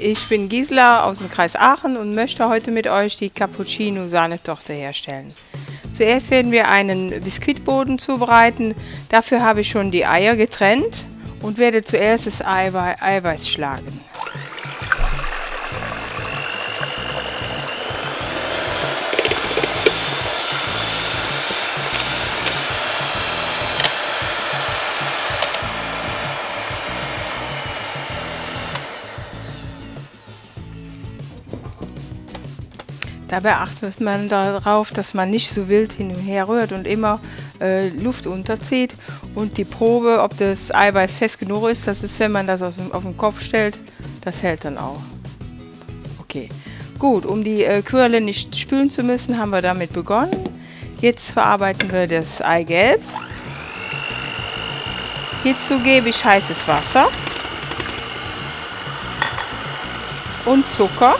Ich bin Gisela aus dem Kreis Aachen und möchte heute mit euch die Cappuccino-Sahnetorte herstellen. Zuerst werden wir einen Biskuitboden zubereiten. Dafür habe ich schon die Eier getrennt und werde zuerst das Eiweiß schlagen. Dabei achtet man darauf, dass man nicht so wild hin und her rührt und immer Luft unterzieht. Und die Probe, ob das Eiweiß fest genug ist, das ist, wenn man das auf den Kopf stellt, das hält dann auch. Okay, gut, um die Quirle nicht spülen zu müssen, haben wir damit begonnen. Jetzt verarbeiten wir das Eigelb. Hierzu gebe ich heißes Wasser und Zucker.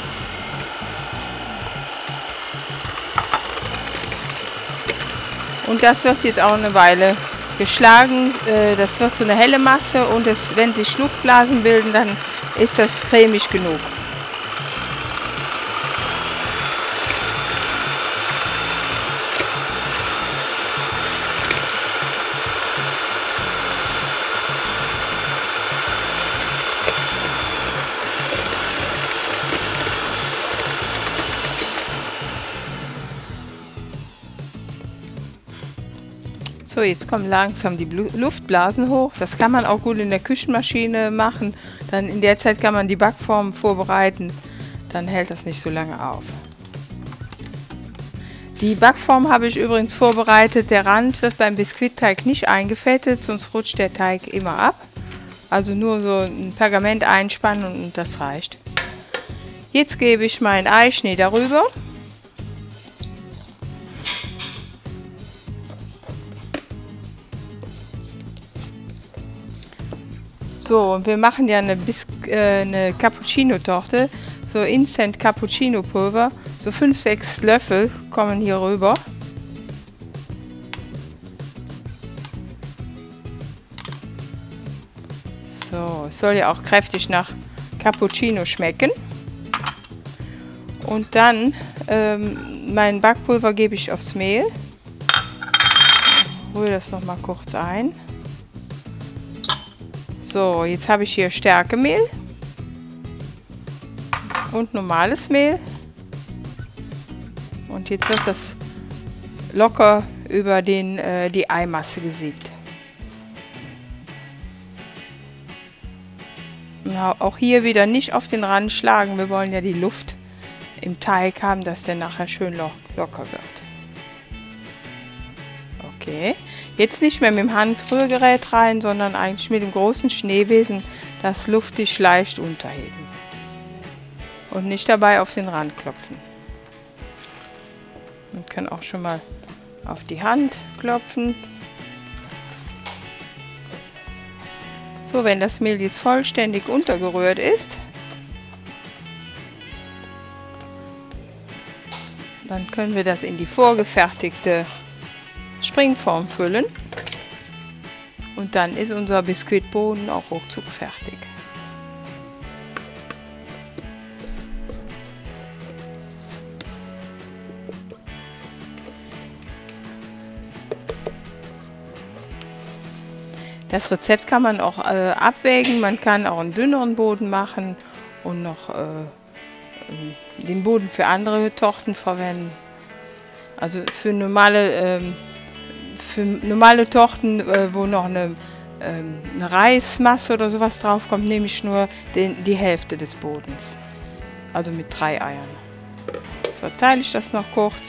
Und das wird jetzt auch eine Weile geschlagen. Das wird so eine helle Masse und wenn sich Luftblasen bilden, dann ist das cremig genug. So, jetzt kommen langsam die Luftblasen hoch. Das kann man auch gut in der Küchenmaschine machen. Dann in der Zeit kann man die Backform vorbereiten. Dann hält das nicht so lange auf. Die Backform habe ich übrigens vorbereitet. Der Rand wird beim Biskuitteig nicht eingefettet, sonst rutscht der Teig immer ab. Also nur so ein Pergament einspannen und das reicht. Jetzt gebe ich meinen Eischnee darüber. So, und wir machen ja eine Cappuccino-Torte, so Instant Cappuccino-Pulver, so 5-6 Löffel kommen hier rüber. So, es soll ja auch kräftig nach Cappuccino schmecken. Und dann mein Backpulver gebe ich aufs Mehl, rühre das noch mal kurz ein. So, jetzt habe ich hier Stärkemehl und normales Mehl und jetzt wird das locker über die Eimasse gesiebt. Na, auch hier wieder nicht auf den Rand schlagen, wir wollen ja die Luft im Teig haben, dass der nachher schön locker wird. Okay, jetzt nicht mehr mit dem Handrührgerät rein, sondern eigentlich mit dem großen Schneebesen das luftig leicht unterheben. Und nicht dabei auf den Rand klopfen. Man kann auch schon mal auf die Hand klopfen. So, wenn das Mehl jetzt vollständig untergerührt ist, dann können wir das in die vorgefertigte Springform füllen und dann ist unser Biskuitboden auch ruckzuck fertig. Das Rezept kann man auch abwägen, man kann auch einen dünneren Boden machen und noch den Boden für andere Torten verwenden. Also für normale Torten, wo noch eine Reismasse oder sowas drauf kommt, nehme ich nur die Hälfte des Bodens. Also mit 3 Eiern. Jetzt verteile ich das noch kurz.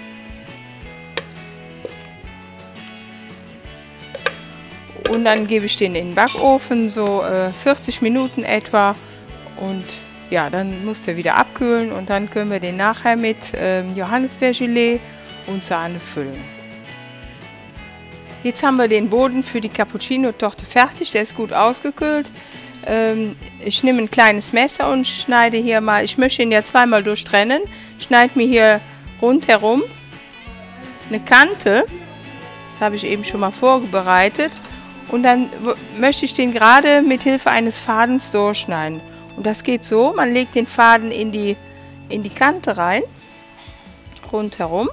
Und dann gebe ich den in den Backofen, so 40 Minuten etwa. Und ja, dann muss der wieder abkühlen und dann können wir den nachher mit Johannisbeergelee und Sahne füllen. Jetzt haben wir den Boden für die Cappuccino-Torte fertig, der ist gut ausgekühlt. Ich nehme ein kleines Messer und schneide hier mal, ich möchte ihn ja zweimal durchtrennen, schneide mir hier rundherum eine Kante, das habe ich eben schon mal vorbereitet, und dann möchte ich den gerade mit Hilfe eines Fadens durchschneiden. Und das geht so, man legt den Faden in die Kante rein, rundherum.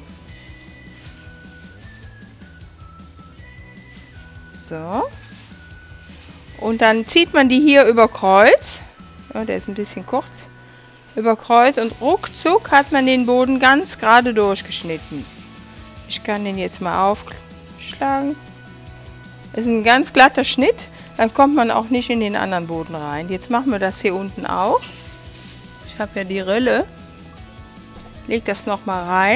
So. Und dann zieht man die hier über Kreuz. Ja, der ist ein bisschen kurz. Über Kreuz und ruckzuck hat man den Boden ganz gerade durchgeschnitten. Ich kann den jetzt mal aufschlagen. Das ist ein ganz glatter Schnitt, dann kommt man auch nicht in den anderen Boden rein. Jetzt machen wir das hier unten auch. Ich habe ja die Rille. Leg das nochmal rein.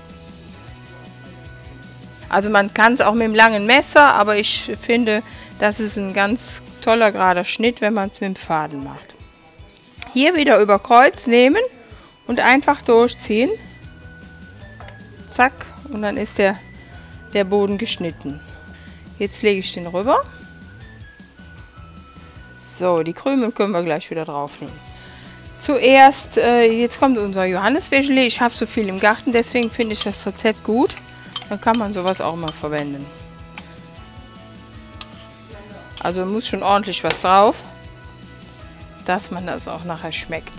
Also man kann es auch mit dem langen Messer, aber ich finde, das ist ein ganz toller gerader Schnitt, wenn man es mit dem Faden macht. Hier wieder über Kreuz nehmen und einfach durchziehen. Zack, und dann ist der Boden geschnitten. Jetzt lege ich den rüber. So, die Krümel können wir gleich wieder drauflegen. Zuerst, jetzt kommt unser Johannisbeergelee. Ich habe so viel im Garten, deswegen finde ich das Rezept gut. Dann kann man sowas auch mal verwenden. Also muss schon ordentlich was drauf, dass man das auch nachher schmeckt.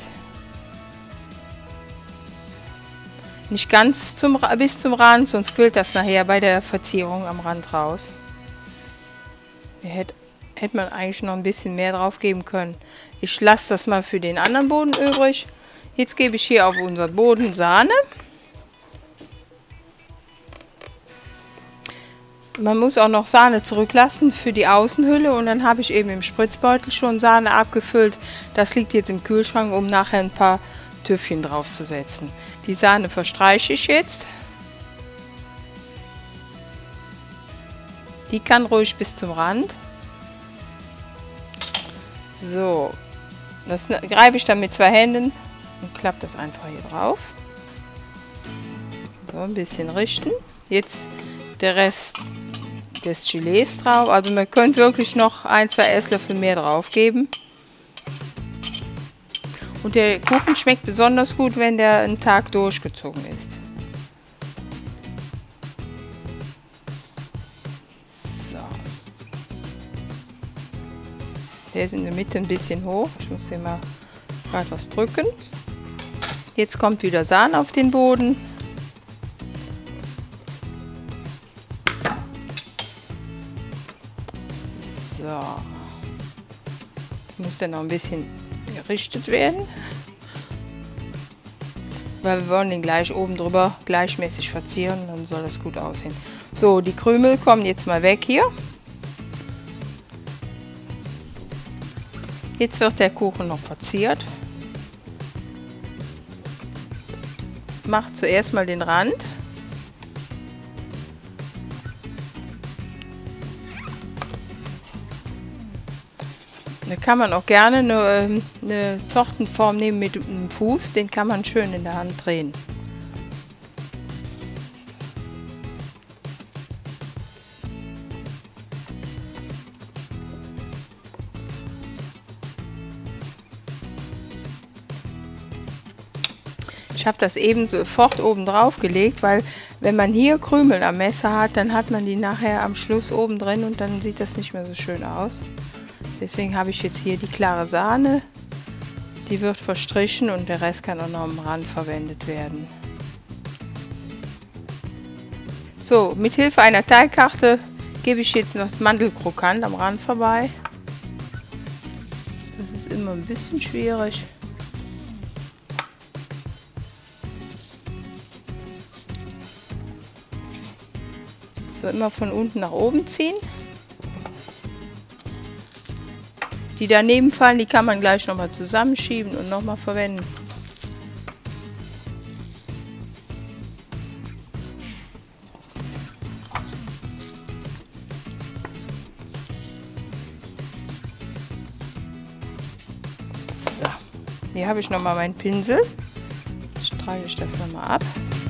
Nicht ganz bis zum Rand, sonst quillt das nachher bei der Verzierung am Rand raus. Hier hätte man eigentlich noch ein bisschen mehr drauf geben können. Ich lasse das mal für den anderen Boden übrig. Jetzt gebe ich hier auf unseren Boden Sahne. Man muss auch noch Sahne zurücklassen für die Außenhülle und dann habe ich eben im Spritzbeutel schon Sahne abgefüllt. Das liegt jetzt im Kühlschrank, um nachher ein paar Töpfchen drauf zu setzen. Die Sahne verstreiche ich jetzt. Die kann ruhig bis zum Rand. So, das greife ich dann mit 2 Händen und klappe das einfach hier drauf. So, ein bisschen richten. Jetzt der Rest des Gelees drauf. Also man könnte wirklich noch 1, 2 Esslöffel mehr drauf geben. Und der Kuchen schmeckt besonders gut, wenn der einen Tag durchgezogen ist. So. Der ist in der Mitte ein bisschen hoch. Ich muss hier mal gerade was drücken. Jetzt kommt wieder Sahne auf den Boden. So. Jetzt muss der noch ein bisschen gerichtet werden. Weil wir wollen den gleich oben drüber gleichmäßig verzieren, dann soll das gut aussehen. So, die Krümel kommen jetzt mal weg hier. Jetzt wird der Kuchen noch verziert. Macht zuerst mal den Rand. Da kann man auch gerne eine Tortenform nehmen mit einem Fuß, den kann man schön in der Hand drehen. Ich habe das eben sofort oben drauf gelegt, weil wenn man hier Krümel am Messer hat, dann hat man die nachher am Schluss oben drin und dann sieht das nicht mehr so schön aus. Deswegen habe ich jetzt hier die klare Sahne, die wird verstrichen und der Rest kann auch noch am Rand verwendet werden. So, mit Hilfe einer Teigkarte gebe ich jetzt noch Mandelkrokant am Rand vorbei. Das ist immer ein bisschen schwierig. So, immer von unten nach oben ziehen. Die daneben fallen, die kann man gleich nochmal zusammenschieben und nochmal verwenden. So, hier habe ich nochmal meinen Pinsel. Streiche ich das nochmal ab.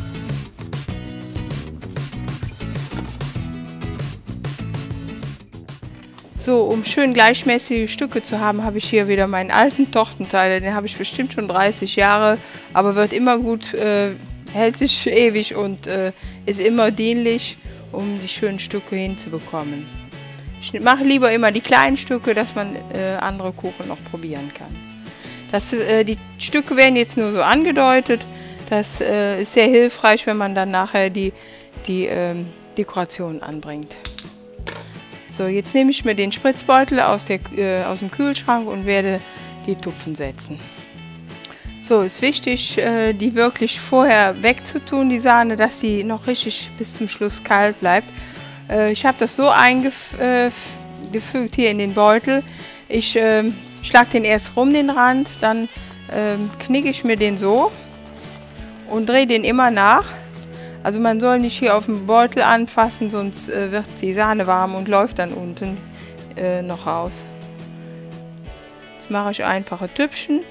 So, um schön gleichmäßige Stücke zu haben, habe ich hier wieder meinen alten Tortenteiler. Den habe ich bestimmt schon 30 Jahre, aber wird immer gut, hält sich ewig und ist immer dienlich, um die schönen Stücke hinzubekommen. Ich mache lieber immer die kleinen Stücke, dass man andere Kuchen noch probieren kann. Die Stücke werden jetzt nur so angedeutet. Das ist sehr hilfreich, wenn man dann nachher die Dekoration anbringt. So, jetzt nehme ich mir den Spritzbeutel aus dem Kühlschrank und werde die Tupfen setzen. So, ist wichtig, die wirklich vorher wegzutun, die Sahne, dass sie noch richtig bis zum Schluss kalt bleibt. Ich habe das so eingefügt hier in den Beutel. Ich schlage den erst rum, den Rand, dann knicke ich mir den so und drehe den immer nach. Also man soll nicht hier auf dem Beutel anfassen, sonst wird die Sahne warm und läuft dann unten noch raus. Jetzt mache ich einfache Tüpfchen.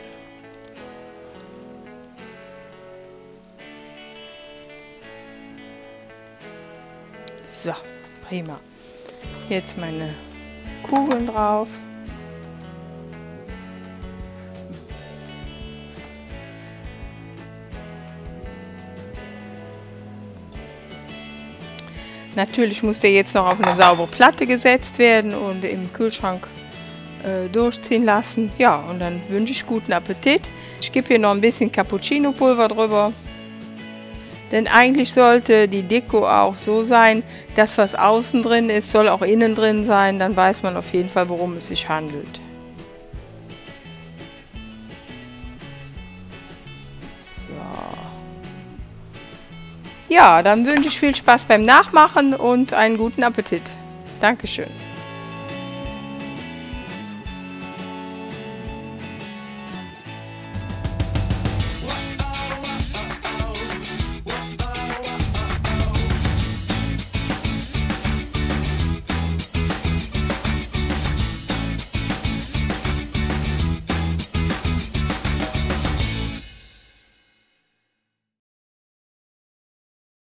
So, prima. Jetzt meine Kugeln drauf. Natürlich muss der jetzt noch auf eine saubere Platte gesetzt werden und im Kühlschrank durchziehen lassen. Ja, und dann wünsche ich guten Appetit. Ich gebe hier noch ein bisschen Cappuccino-Pulver drüber. Denn eigentlich sollte die Deko auch so sein, das, was außen drin ist, soll auch innen drin sein. Dann weiß man auf jeden Fall, worum es sich handelt. So. Ja, dann wünsche ich viel Spaß beim Nachmachen und einen guten Appetit. Dankeschön.